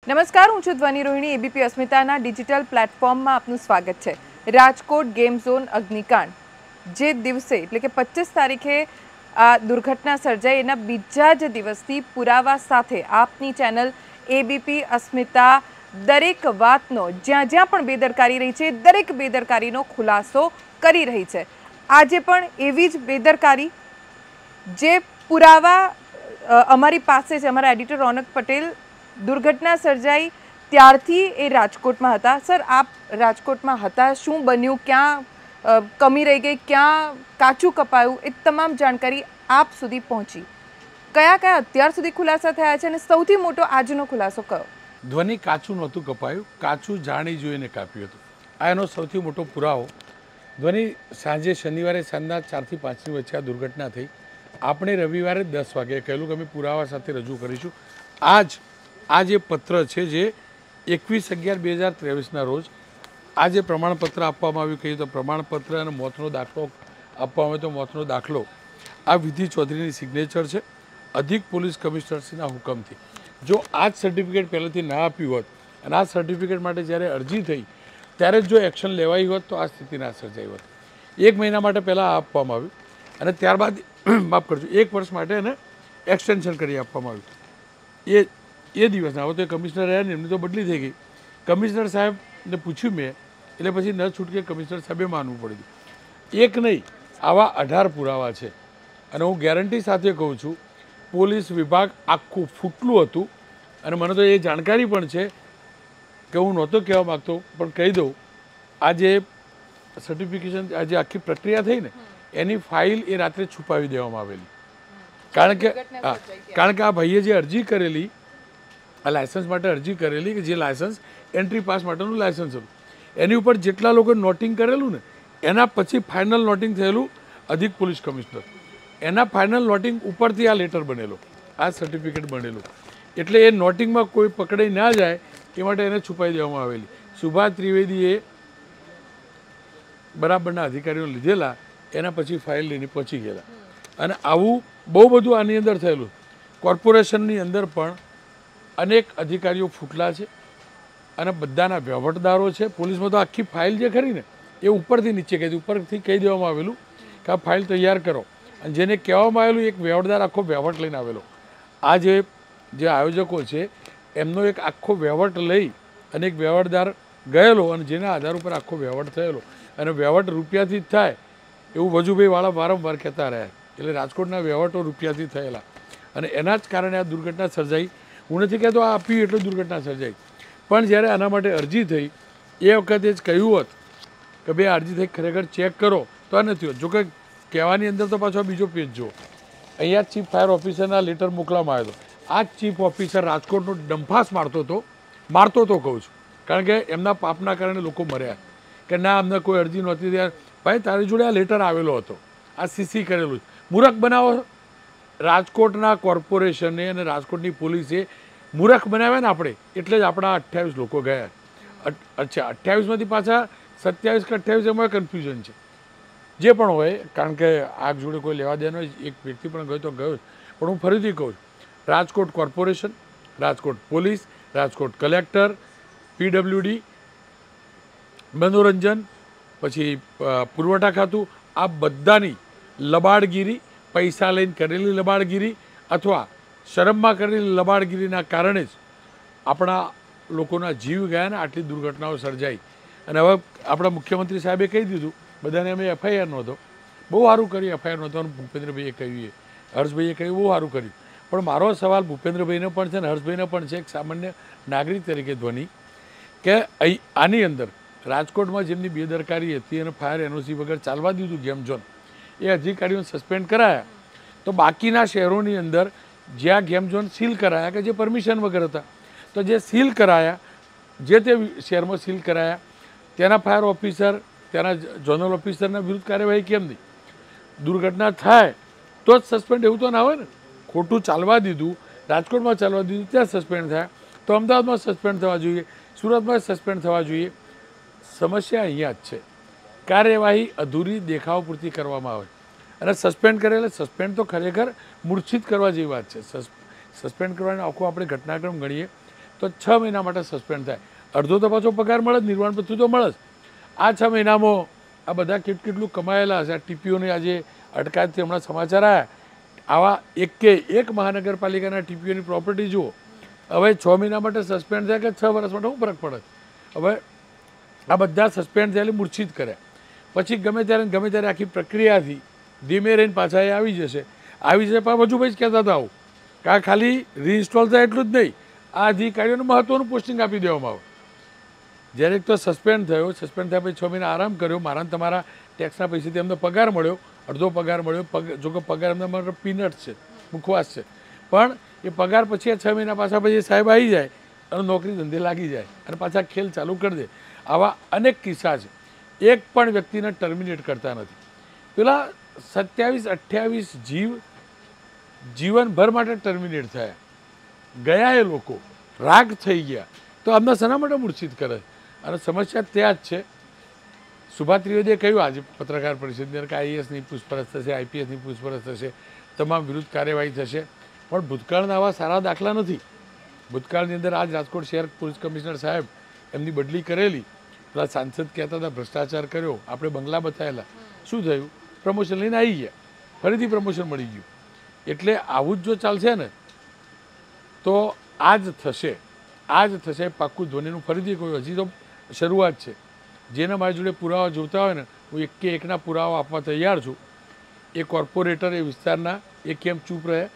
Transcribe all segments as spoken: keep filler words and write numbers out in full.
નમસ્કાર, હું છું ધ્વનિ રોહિણી. એબીપી અસ્મિતાના ડિજિટલ પ્લેટફોર્મમાં આપનું સ્વાગત છે. રાજકોટ ગેમ ઝોન અગ્નિકાંડ જે દિવસે એટલે કે પચીસ તારીખે આ દુર્ઘટના સર્જાઈ એના બીજા જ દિવસથી પુરાવા સાથે આપની ચેનલ એબીપી અસ્મિતા દરેક વાતનો જ્યાં જ્યાં પણ બેદરકારી રહી છે દરેક બેદરકારીનો ખુલાસો કરી રહી છે. આજે પણ એવી જ બેદરકારી જે પુરાવા અમારી પાસે છે. અમારા એડિટર રોનક પટેલ દુર્ઘટના સર્જાઈ ત્યારથી એ રાજકોટમાં હતા. સર, આપ રાજકોટમાં હતા, શું બન્યું, ક્યાં કમી રહી ગઈ, ક્યાં કાચું કપાયું, એ તમામ જાણકારી આપ સુધી પહોંચી. કયા કયા અત્યાર સુધી ખુલાસા થયા છે અને સૌથી મોટો આજનો ખુલાસો કયો? ધ્વનિ કાચું નહોતું કપાયું, કાચું જાણી જોઈને કાપ્યું હતું. આ એનો સૌથી મોટો પુરાવો. ધ્વનિ સાંજે શનિવારે સાંજના ચારથી પાંચની વચ્ચે આ દુર્ઘટના થઈ. આપણે રવિવારે દસ વાગે કહેલું કે અમે પુરાવા સાથે રજૂ કરીશું. આજ આ જે પત્ર છે જે એકવીસ અગિયાર બે હજાર ત્રેવીસના રોજ આ જે પ્રમાણપત્ર આપવામાં આવ્યું, કહીએ તો પ્રમાણપત્ર અને મોતનો દાખલો આપવામાં આવ્યો તો મોતનો દાખલો આ વિધિ ચૌધરીની સિગ્નેચર છે અધિક પોલીસ કમિશનરશ્રીના હુકમથી. જો આ જ સર્ટિફિકેટ પહેલેથી ના આપ્યું હોત અને આ સર્ટિફિકેટ માટે જ્યારે અરજી થઈ ત્યારે જો એક્શન લેવાઈ હોત તો આ સ્થિતિ ના સર્જાઈ હોત. એક મહિના માટે પહેલાં આપવામાં આવ્યું અને ત્યારબાદ માફ કરજો એક વર્ષ માટે એને એક્સટેન્શન કરી આપવામાં આવ્યું. એ એ દિવસના હવે તો કમિશનર રહ્યા ને એમની તો બદલી થઈ ગઈ. કમિશનર સાહેબને પૂછ્યું મેં એટલે પછી ન છૂટકે કમિશનર સાહેબે માનવું પડ્યું. એક નહીં, આવા અઢાર પુરાવા છે અને હું ગેરંટી સાથે કહું છું પોલીસ વિભાગ આખું ફૂટલું હતું. અને મને તો એ જાણકારી પણ છે કે હું નહોતો કહેવા માગતો પણ કહી દઉં, આ જે સર્ટિફિકેશન આ જે આખી પ્રક્રિયા થઈ ને એની ફાઇલ એ રાત્રે છુપાવી દેવામાં આવેલી. કારણ કે કારણ કે આ ભાઈએ જે અરજી કરેલી આ લાયસન્સ માટે અરજી કરેલી કે જે લાયસન્સ એન્ટ્રી પાસ માટેનું લાયસન્સ હતું એની ઉપર જેટલા લોકો નોટિંગ કરેલું ને એના પછી ફાઇનલ નોટિંગ થયેલું અધિક પોલીસ કમિશનર, એના ફાઇનલ નોટિંગ ઉપરથી આ લેટર બનેલો, આ સર્ટિફિકેટ બનેલું. એટલે એ નોટિંગમાં કોઈ પકડાઈ ના જાય એ માટે એને છુપાઈ દેવામાં આવેલી. સુભાષ ત્રિવેદીએ બરાબરના અધિકારીઓ લીધેલા, એના પછી ફાઇલ લઈને પહોંચી ગયેલા. અને આવું બહુ બધું આની અંદર થયેલું. કોર્પોરેશનની અંદર પણ અનેક અધિકારીઓ ફૂટલા છે અને બધાના વહીવટદારો છે. પોલીસમાં તો આખી ફાઇલ જે ખરી ને એ ઉપરથી નીચે કહી ઉપરથી કહી દેવામાં આવેલું કે આ ફાઇલ તૈયાર કરો અને જેને કહેવામાં આવેલું એક વહીવટદાર આખો વહીવટ લઈને આવેલો. આ જે જે આયોજકો છે એમનો એક આખો વહીવટ લઈ અને એક વહીવટદાર ગયેલો અને જેના આધાર ઉપર આખો વહીવટ થયેલો અને વહીવટ રૂપિયાથી જ થાય એવું વજુભાઈ વાળા વારંવાર કહેતા રહ્યા. એટલે રાજકોટના વહીવટો રૂપિયાથી થયેલા અને એના જ કારણે આ દુર્ઘટના સર્જાઈ. હું નથી કહેતો આ આપ્યું એટલે દુર્ઘટના સર્જાઈ, પણ જ્યારે આના માટે અરજી થઈ એ વખતે જ કહ્યું હોત કે ભાઈ અરજી થઈ ખરેખર ચેક કરો તો આ નથી હોત. જો કે કહેવાની અંદર તો પાછો બીજો પેજ જુઓ. અહીંયા ચીફ ફાયર ઓફિસરના લેટર મોકલવામાં આવ્યો હતો. આ જ ચીફ ઓફિસર રાજકોટનો ડંફાસ મારતો હતો મારતો હતો કહું છું, કારણ કે એમના પાપના કારણે લોકો મર્યા કે ના અમને કોઈ અરજી નહોતી. ત્યાં ભાઈ તારી જોડે આ લેટર આવેલો હતો, આ સીસી કરેલું મૂરખ બનાવો. રાજકોટના કોર્પોરેશને અને રાજકોટની પોલીસે મૂરખ બનાવ્યા ને આપણે એટલે જ આપણા અઠ્યાવીસ લોકો ગયા. અચ્છા, અઠ્યાવીસમાંથી પાછા સત્યાવીસ કે અઠ્યાવીસ એમાં કન્ફ્યુઝન છે. જે પણ હોય, કારણ કે આગ જોડે કોઈ લેવા દેવાનો એક વ્યક્તિ પણ ગયો તો ગયો જ. પણ હું ફરીથી કહું છું, Rajkot corporation, Rajkot police, Rajkot collector, PWD, મનોરંજન, પછી પુરવઠા ખાતું, આ બધાની લબાડગીરી, પૈસા લઈને કરેલી લબાડગીરી અથવા શરમમાં કરેલી લબાડગીરીના કારણે જ આપણા લોકોના જીવ ગયા ને આટલી દુર્ઘટનાઓ સર્જાઈ. અને હવે આપણા મુખ્યમંત્રી સાહેબે કહી દીધું બધાને અમે એફઆઈઆર નહોતો, બહુ સારું કર્યું એફઆઈઆર નહોતો. અને ભૂપેન્દ્રભાઈએ કહ્યું, હર્ષભાઈએ કહ્યું બહુ સારું કર્યું. પણ મારો સવાલ ભૂપેન્દ્રભાઈને પણ છે ને હર્ષભાઈને પણ છે એક સામાન્ય નાગરિક તરીકે ધ્વનિ કે આની અંદર રાજકોટમાં જેમની બેદરકારી હતી અને ફાયર એનઓસી વગર ચાલવા દીધું ગેમ ઝોન, એ અધિકારીઓને સસ્પેન્ડ કરાયા. તો બાકીના શહેરોની અંદર જ્યાં ગેમ ઝોન સીલ કરાયા કે જે પરમિશન વગર હતા, તો જે સીલ કરાયા જે તે શહેરમાં સીલ કરાયા તેના ફાયર ઓફિસર ત્યાંના ઝોનલ ઓફિસરના વિરુદ્ધ કાર્યવાહી કેમ નહીં? દુર્ઘટના થાય તો જ સસ્પેન્ડ, એવું તો ના હોય ને. ખોટું ચાલવા દીધું, રાજકોટમાં ચાલવા દીધું ત્યાં સસ્પેન્ડ થયા, તો અમદાવાદમાં સસ્પેન્ડ થવા જોઈએ, સુરતમાં સસ્પેન્ડ થવા જોઈએ. સમસ્યા અહીંયા જ છે, કાર્યવાહી અધૂરી દેખાવ પૂરતી કરવામાં આવે અને સસ્પેન્ડ કરે એટલે સસ્પેન્ડ તો ખરેખર મૂર્છિત કરવા જેવી વાત છે. સસ્પેન્ડ કરવાનો આખો આપણે ઘટનાક્રમ ગણીએ તો છ મહિના માટે સસ્પેન્ડ થાય. અડધો તો પાછો પગાર મળે જ, નિર્વાણ પત્તું તો મળે જ. આ છ મહિનામાં આ બધા કેટ કેટલું કમાયેલા હશે. આ ટીપીઓની આજે અટકાયતથી હમણાં સમાચાર આવ્યા, આવા એક કે એક મહાનગરપાલિકાના ટીપીઓની પ્રોપર્ટી જુઓ. હવે છ મહિના માટે સસ્પેન્ડ થાય કે છ વર્ષ માટે શું ફરક પડે? હવે આ બધા સસ્પેન્ડ થયેલી મૂર્છિત કર્યા પછી ગમે ત્યારે ગમે ત્યારે આખી પ્રક્રિયાથી ધીમે રહીને પાછા એ આવી જશે. આવી જશે પણ હજુ ભાઈ જ કહેતા હતા આવું કે આ ખાલી રીઇન્સ્ટોલ થાય એટલું જ નહીં, આ અધિકારીઓને મહત્વનું પોસ્ટિંગ આપી દેવામાં આવે. જ્યારે એક તો સસ્પેન્ડ થયો, સસ્પેન્ડ થયા પછી છ મહિના આરામ કર્યો, મારા તમારા ટેક્સના પૈસાથી એમને પગાર મળ્યો, અડધો પગાર મળ્યો. પગ જો કે પગાર એમના માટે પીનટ છે, મુખવાસ છે, પણ એ પગાર પછી છ મહિના પાછા પછી સાહેબ આવી જાય અને નોકરી ધંધે લાગી જાય અને પાછા ખેલ ચાલુ કરી દે. આવા અનેક કિસ્સા છે. એક પણ વ્યક્તિને ટર્મિનેટ કરતા નથી. પેલા સત્યાવીસ અઠ્યાવીસ જીવ જીવનભર માટે ટર્મિનેટ થયા, ગયા એ લોકો રાગ થઈ ગયા, તો આમના શેના માટે મૂર્છિત કરે? અને સમસ્યા ત્યાં જ છે. સુભા ત્રિવેદીએ કહ્યું આજે પત્રકાર પરિષદની અંદર કે આઈએએસની પૂછપરછ થશે, આઈપીએસની પૂછપરછ થશે, તમામ વિરુદ્ધ કાર્યવાહી થશે. પણ ભૂતકાળના આવા સારા દાખલા નથી. ભૂતકાળની અંદર આજ રાજકોટ શહેર પોલીસ કમિશનર સાહેબ એમની બદલી કરેલી, પેલા સાંસદ કહેતા હતા ભ્રષ્ટાચાર કર્યો, આપણે બંગલા બતાવેલા, શું થયું? પ્રમોશન લઈને આવી ગયા, ફરીથી પ્રમોશન મળી ગયું. એટલે આવું જ જો ચાલશે ને તો આ જ થશે, આ જ થશે પાક્કું. ધોનીનું ફરીથી કહ્યું, હજી તો શરૂઆત છે. જેને મારી જોડે પુરાવા જોતા હોય ને, હું એક કે એકના પુરાવા આપવા તૈયાર છું. એ કોર્પોરેટર એ વિસ્તારના એ કેમ ચૂપ રહે?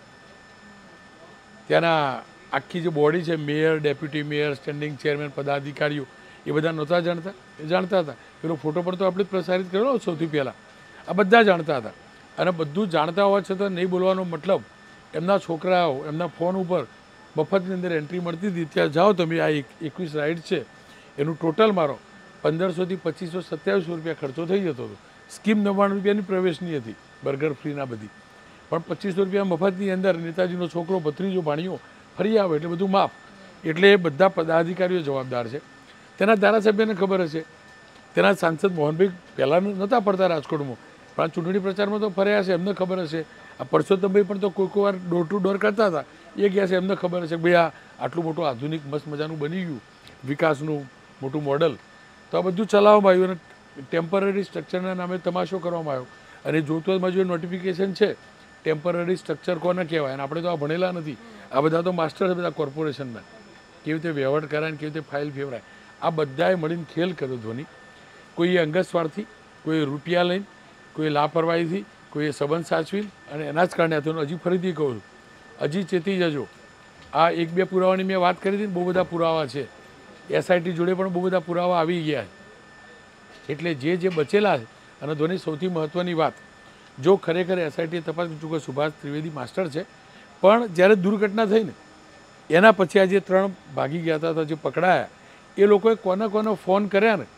ત્યાંના આખી જે બોડી છે, mayor, deputy mayor, standing chairman, પદાધિકારીઓ, એ બધા નહોતા જાણતા? એ જાણતા હતા. પેલો ફોટો પણ તો આપણે જ પ્રસારિત કર્યો સૌથી પહેલાં. આ બધા જાણતા હતા. અને બધું જાણતા હોવા છતાં નહીં બોલવાનો મતલબ, એમના છોકરાઓ એમના ફોન ઉપર મફતની અંદર એન્ટ્રી મળતી હતી. ત્યાં જાઓ તમે, આ એકવીસ રાઇડ છે એનું ટોટલ મારો પંદરસોથી પચીસો સત્યાવીસો રૂપિયા ખર્ચો થઈ જતો હતો. સ્કીમ નવ્વાણું રૂપિયાની પ્રવેશની હતી, બર્ગર ફ્રીના બધી, પણ પચીસો રૂપિયા મફતની અંદર નેતાજીનો છોકરો ભત્રીજો ભાણીઓ ફરી આવે એટલે બધું માફ. એટલે એ બધા પદાધિકારીઓ જવાબદાર છે. તેના ધારાસભ્યને ખબર હશે, તેના સાંસદ મોહનભાઈ પહેલાં નહોતા પડતા રાજકોટમાં, પણ ચૂંટણી પ્રચારમાં તો ફર્યા છે, એમને ખબર હશે. આ પરસોત્તમભાઈ પણ તો કોઈ કોઈ વાર ડોર ટુ ડોર કરતા હતા, એ ગયા છે, એમને ખબર હશે કે ભાઈ આ આટલું મોટું આધુનિક મસ્ત મજાનું બની ગયું વિકાસનું મોટું મોડલ. તો આ બધું ચલાવવામાં આવ્યું અને ટેમ્પરરી સ્ટ્રક્ચરના નામે તમાશો કરવામાં આવ્યો. અને જોતો જ જો નોટિફિકેશન છે, ટેમ્પરરી સ્ટ્રક્ચર કોને કહેવાય? અને આપણે તો આ ભણેલા નથી. આ બધા તો માસ્ટર છે બધા કોર્પોરેશનના, કેવી રીતે વહીવટ કરાય, કેવી રીતે ફાઇલ ફેવરાય, આ બધાએ મળીને ખેલ કર્યો ધોની. કોઈએ અંગત સ્વાર્થી, કોઈ રૂપિયા લઈને, કોઈ લાપરવાહીથી, કોઈએ સંબંધ સાચવી, અને એના જ કારણે હતું. હજી ફરીથી કહું છું, હજી ચેતી જજો. આ એક બે પુરાવાની મેં વાત કરી હતી ને, બહુ બધા પુરાવા છે. એસઆઈટી જોડે પણ બહુ બધા પુરાવા આવી ગયા છે. એટલે જે જે બચેલા છે, અને ધોની સૌથી મહત્ત્વની વાત, જો ખરેખર એસઆઈટીએ તપાસ ચૂકે સુભાષ ત્રિવેદી માસ્ટર છે, પણ જ્યારે દુર્ઘટના થઈ ને એના પછી આ જે ત્રણ ભાગી ગયા હતા જે પકડાયા, એ લોકોએ કોને કોને ફોન કર્યા ને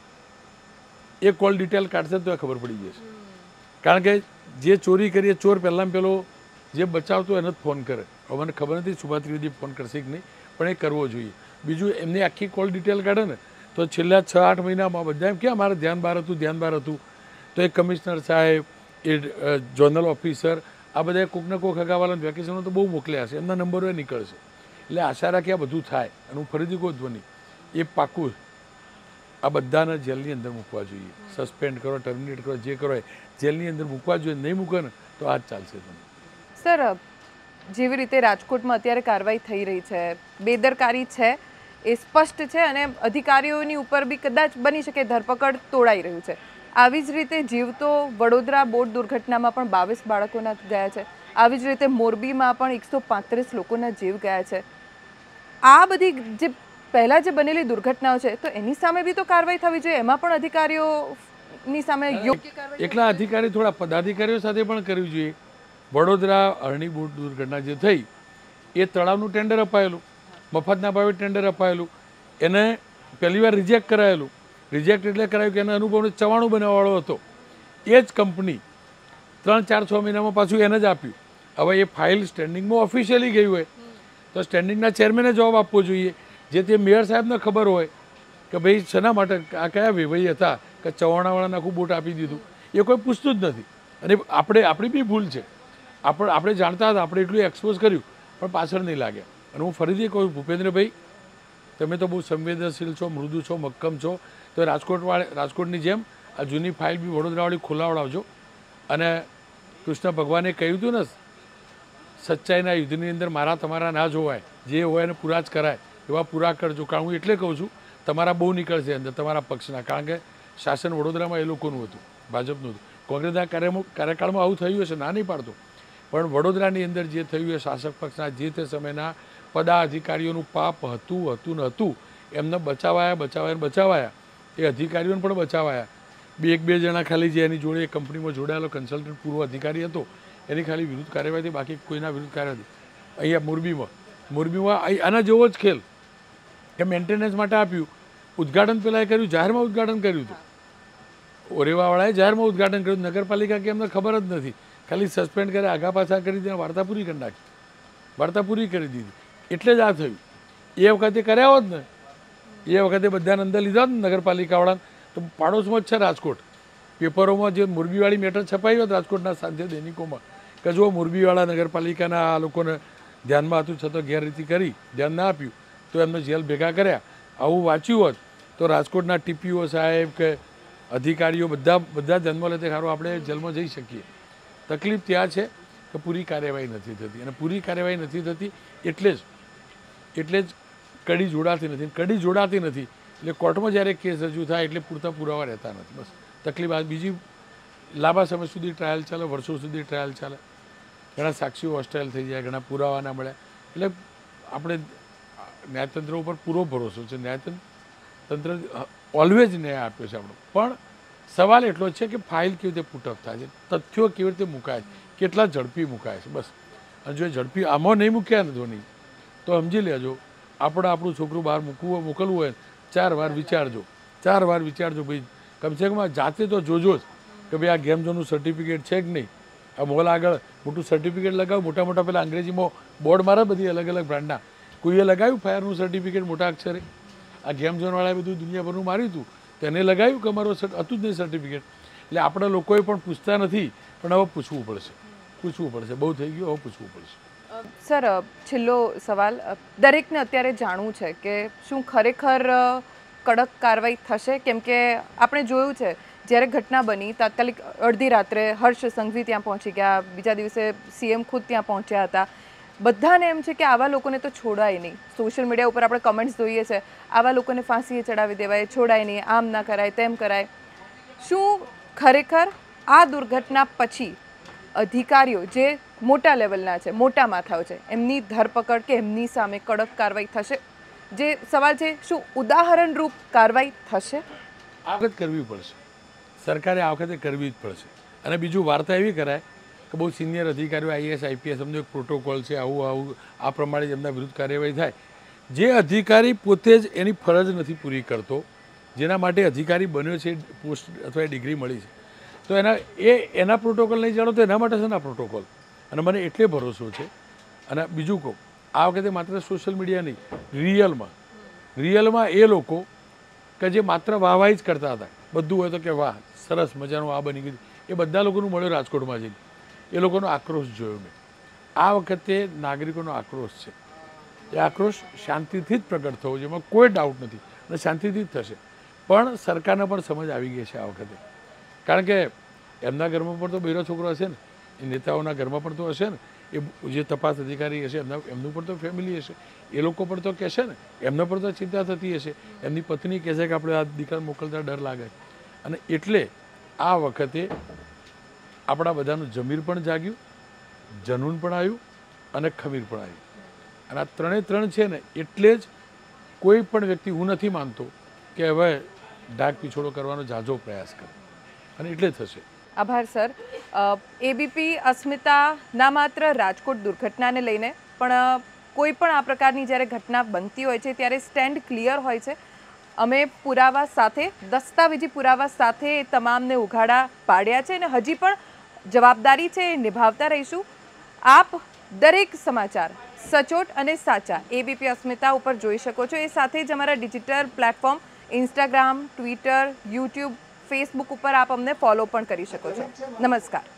એ કોલ ડિટેલ કાઢશે તો એ ખબર પડી જશે. કારણ કે જે ચોરી કરી એ ચોર પહેલાં પેલો જે બચાવતો એને જ ફોન કરે. હવે મને ખબર નથી સુભાષ ત્રિવેદી ફોન કરશે કે નહીં, પણ એ કરવો જોઈએ. બીજું એમની આખી કોલ ડિટેલ કાઢે ને તો છેલ્લા છ આઠ મહિનામાં બધા એમ કે મારે ધ્યાન બહાર હતું ધ્યાન બહાર હતું, તો એ કમિશનર સાહેબ, એ ઝોનલ ઓફિસર, આ બધા કોક ને કોક હગાવાલાને વેકેશનો તો બહુ મોકલ્યા છે, એમના નંબરો એ નીકળશે. એટલે આશા રાખી આ બધું થાય. અને હું ફરીથી કહું ધ્વની, એ પાકું આ બધાને જેલની અંદર મૂકવા જોઈએ. સસ્પેન્ડ કરો, ટર્મિનેટ કરો, જે કરો એ જેલની અંદર મૂકવા જોઈએ. નહીં મૂકે ને તો આ જ ચાલશે. તમે સર, જેવી રીતે રાજકોટમાં અત્યારે કાર્યવાહી થઈ રહી છે, બેદરકારી છે એ સ્પષ્ટ છે, અને અધિકારીઓની ઉપર બી કદાચ બની શકે ધરપકડ તોડાઈ રહ્યું છે. આવી જ રીતે જીવતો વડોદરા બોટ દુર્ઘટનામાં પણ બાવીસ બાળકોના ગયા છે. આવી જ રીતે મોરબીમાં પણ એકસો પાંત્રીસ લોકોના જીવ ગયા છે. આ બધી જે પહેલાં જે બનેલી દુર્ઘટનાઓ છે, તો એની સામે બી તો કાર્યવાહી થવી જોઈએ. એમાં પણ અધિકારીઓની સામે યોગ્ય કાર્યવાહી, એકલા અધિકારી થોડા પદાધિકારીઓ સાથે પણ કરવી જોઈએ. વડોદરા અરણી બોટ દુર્ઘટના જે થઈ, એ તળાવનું ટેન્ડર અપાયેલું, મફતના ભાવે ટેન્ડર અપાયેલું, એને પહેલી વાર રિજેક્ટ કરાયેલું. રિજેક્ટ એટલે કરાયું કે એના અનુભવને ચવાણું બનાવવાવાળો હતો. એ જ કંપની ત્રણ ચાર છ મહિનામાં પાછું એને જ આપ્યું. હવે એ ફાઇલ સ્ટેન્ડિંગમાં ઓફિશિયલી ગઈ હોય તો સ્ટેન્ડિંગના ચેરમેને જવાબ આપવો જોઈએ, જે તે મેયર સાહેબને ખબર હોય કે ભાઈ શેના માટે આ કયા વેવાઈ હતા કે ચવાણાવાળાને આખું બોટ આપી દીધું. એ કોઈ પૂછતું જ નથી. અને આપણે આપણી બી ભૂલ છે. આપણે આપણે જાણતા હતા, આપણે એટલું એક્સપોઝ કર્યું, પણ પાછળ નહીં લાગ્યા. અને હું ફરીથી કહું ભૂપેન્દ્રભાઈ, તમે તો બહુ સંવેદનશીલ છો, મૃદુ છો, મક્કમ છો, તો રાજકોટવાળે રાજકોટની જેમ આ જૂની ફાઇલ બી વડોદરાવાળી ખોલાવડાવજો. અને કૃષ્ણ ભગવાને કહ્યું હતું ને, સચ્ચાઈના યુદ્ધની અંદર મારા તમારા ના જોવાય, જે હોય એને પૂરા જ કરાય, એવા પૂરા કરજો. કારણ હું એટલે કહું છું, તમારા બહુ નીકળશે અંદર તમારા પક્ષના, કારણ કે શાસન વડોદરામાં એ લોકોનું હતું, ભાજપનું હતું. કોંગ્રેસના કાર્યમાં કાર્યકાળમાં આવું થયું હશે, ના નહીં પાડતો, પણ વડોદરાની અંદર જે થયું એ શાસક પક્ષના જે તે સમયના પદાધિકારીઓનું પાપ હતું હતું ને હતું. એમને બચાવાયા બચાવાયા બચાવાયા એ અધિકારીઓને પણ બચાવાયા. બે એક બે જણા ખાલી જે એની જોડે કંપનીમાં જોડાયેલો કન્સલ્ટન્ટ પૂર્વ અધિકારી હતો, એની ખાલી વિરુદ્ધ કાર્યવાહી હતી, બાકી કોઈના વિરુદ્ધ કાર્ય હતી. અહીંયા મોરબીમાં મોરબીમાં આના જેવો જ ખેલ કે મેન્ટેનન્સ માટે આપ્યું, ઉદ્ઘાટન પહેલાં કર્યું, જાહેરમાં ઉદ્ઘાટન કર્યું હતું. ઓરેવાવાળાએ જાહેરમાં ઉદ્ઘાટન કર્યું, નગરપાલિકા કે એમને ખબર જ નથી, ખાલી સસ્પેન્ડ કરે, આગા પાછા કરી દીધા, વાર્તા પૂરી કરી નાખી, વાર્તા પૂરી કરી દીધી. એટલે જ આ થયું. એ વખતે કર્યા હોત ને, એ વખતે બધાને અંદર લીધા ને નગરપાલિકાવાળાને, તો પાડોશમાં જ છે રાજકોટ. પેપરોમાં જે મોરબીવાળી મેટર છપાઈ હોત રાજકોટના સાંજે દૈનિકોમાં, કે જો મોરબીવાળા નગરપાલિકાના આ લોકોને ધ્યાનમાં હતું છતાં ગેરરીતિ કરી, ધ્યાન ના આપ્યું, તો એમને જેલ ભેગા કર્યા. આવું વાંચ્યું હોત તો રાજકોટના ટીપીઓ સાહેબ કે અધિકારીઓ બધા બધા જન્મ લેતે સારું આપણે જેલમાં જઈ શકીએ. તકલીફ ત્યાં છે કે પૂરી કાર્યવાહી નથી થતી, અને પૂરી કાર્યવાહી નથી થતી એટલે જ એટલે જ કડી જોડાતી નથી. કડી જોડાતી નથી એટલે કોર્ટમાં જ્યારે કેસ રજૂ થાય એટલે પૂરતા પુરાવા રહેતા નથી. બસ તકલીફ આ. બીજી લાંબા સમય સુધી ટ્રાયલ ચાલે, વર્ષો સુધી ટ્રાયલ ચાલે, ઘણા સાક્ષીઓ હોસ્ટાઇલ થઈ જાય, ઘણા પુરાવા ના મળ્યા. એટલે આપણે ન્યાયતંત્ર ઉપર પૂરો ભરોસો છે. ન્યાયતંત્ર તંત્ર ઓલવેઝ ન્યાય આપ્યો છે આપણો. પણ સવાલ એટલો છે કે ફાઇલ કેવી રીતે પુટઅપ થાય છે, તથ્યો કેવી રીતે મુકાય છે, કેટલા ઝડપી મુકાય છે. બસ. અને જો ઝડપી આમાં નહીં મૂક્યા ને ધોની, તો સમજી લેજો આપણે આપણું છોકરું બહાર મૂકવું મોકલવું હોય ચાર વાર વિચારજો, ચાર વાર વિચારજો ભાઈ. કમસે કમ જાતે તો જોજો જ કે ભાઈ આ ગેમ ઝોનનું સર્ટિફિકેટ છે કે નહીં. આ મોલ આગળ મોટું સર્ટિફિકેટ લગાવ, મોટા મોટા પેલા અંગ્રેજીમાં બોર્ડ મારે બધી અલગ અલગ બ્રાન્ડના, કોઈએ લગાવ્યું ફાયરનું સર્ટિફિકેટ મોટા અક્ષરે. આ ગેમ ઝોનવાળાએ બધું દુનિયાભરનું માર્યું હતું, તેને લગાવ્યું કે અમારું હતું જ નહીં સર્ટિફિકેટ. એટલે આપણા લોકોએ પણ પૂછતા નથી, પણ હવે પૂછવું પડશે, પૂછવું પડશે. બહુ થઈ ગયું, હવે પૂછવું પડશે. સર, છેલ્લો સવાલ, દરેકને અત્યારે જાણવું છે કે શું ખરેખર કડક કાર્યવાહી થશે? કેમ કે આપણે જોયું છે જ્યારે ઘટના બની તાત્કાલિક અડધી રાત્રે હર્ષ સંઘવી ત્યાં પહોંચી ગયા, બીજા દિવસે સીએમ ખુદ ત્યાં પહોંચ્યા હતા. બધાને એમ છે કે આવા લોકોને તો છોડાય નહીં. સોશિયલ મીડિયા ઉપર આપણે કમેન્ટ્સ જોઈએ છે, આવા લોકોને ફાંસીએ ચડાવી દેવાય, છોડાય નહીં, આમ ના કરાય, તેમ કરાય. શું ખરેખર આ દુર્ઘટના પછી અધિકારીઓ જે મોટા લેવલના છે, મોટા માથાઓ છે, એમની ધરપકડ કે એમની સામે કડક કાર્યવાહી થશે? જે સવાલ છે, શું ઉદાહરણરૂપ કાર્યવાહી થશે? આ વખત કરવી પડશે, સરકારે આ વખતે કરવી જ પડશે. અને બીજું વાર્તા એવી કરાય કે બહુ સિનિયર અધિકારીઓ આઈએએસ આઈપીએસ એમનો એક પ્રોટોકોલ છે, આવું આવું આ પ્રમાણે જ એમના વિરુદ્ધ કાર્યવાહી થાય. જે અધિકારી પોતે જ એની ફરજ નથી પૂરી કરતો, જેના માટે અધિકારી બન્યો છે, પોસ્ટ અથવા ડિગ્રી મળી છે, તો એના એ એના પ્રોટોકોલ નહીં જાણો તો એના માટે છે ને આ પ્રોટોકોલ. અને મને એટલે ભરોસો છે. અને બીજું કહું, આ વખતે માત્ર સોશિયલ મીડિયા નહીં, રિયલમાં રિયલમાં એ લોકો કે જે માત્ર વાહવાહી જ કરતા હતા, બધું હોય તો કે વાહ સરસ મજાનું આ બની ગયું, એ બધા લોકોનું મળ્યો રાજકોટમાં જઈને. એ લોકોનો આક્રોશ જોયો મેં. આ વખતે નાગરિકોનો આક્રોશ છે. એ આક્રોશ શાંતિથી જ પ્રગટ થવો જોઈએ, એમાં કોઈ ડાઉટ નથી, અને શાંતિથી જ થશે. પણ સરકારને પણ સમજ આવી ગઈ છે આ વખતે. કારણ કે એમના ઘરમાં પણ તો બૈરો છોકરો હશે ને, એ નેતાઓના ઘરમાં પણ તો હશે ને, એ જે તપાસ અધિકારી હશે એમના એમનું પણ તો ફેમિલી હશે, એ લોકો પણ તો કહેશે ને, એમને પણ તો ચિંતા થતી હશે. એમની પત્ની કહેશે કે આપણે આ દીકરા મોકલતા ડર લાગે. અને એટલે આ વખતે આપણા બધાનું જમીર પણ જાગ્યું, જનૂન પણ આવ્યું અને ખમીર પણ આવ્યું. અને આ ત્રણે ત્રણ છે ને, એટલે જ કોઈ પણ વ્યક્તિ, હું નથી માનતો કે હવે ડાક પીછોડો કરવાનો ઝાઝો પ્રયાસ કરે, અને એટલે થશે. આભાર સર. એબીપી અસ્મિતા ના માત્ર રાજકોટ દુર્ઘટનાને લઈને, પણ કોઈ પણ આ પ્રકારની જ્યારે ઘટના બનતી હોય છે ત્યારે સ્ટેન્ડ ક્લિયર હોય છે. અમે પુરાવા સાથે, દસ્તાવેજી પુરાવા સાથે એ તમામને ઉઘાડા પાડ્યા છે અને હજી પણ જવાબદારી છે એ નિભાવતા રહીશું. આપ દરેક સમાચાર સચોટ અને સાચા એબીપી અસ્મિતા ઉપર જોઈ શકો છો. એ સાથે જ અમારા digital platform Instagram, Twitter, YouTube, Facebook ઉપર આપ અમને ફોલો પણ કરી શકો છો. નમસ્કાર.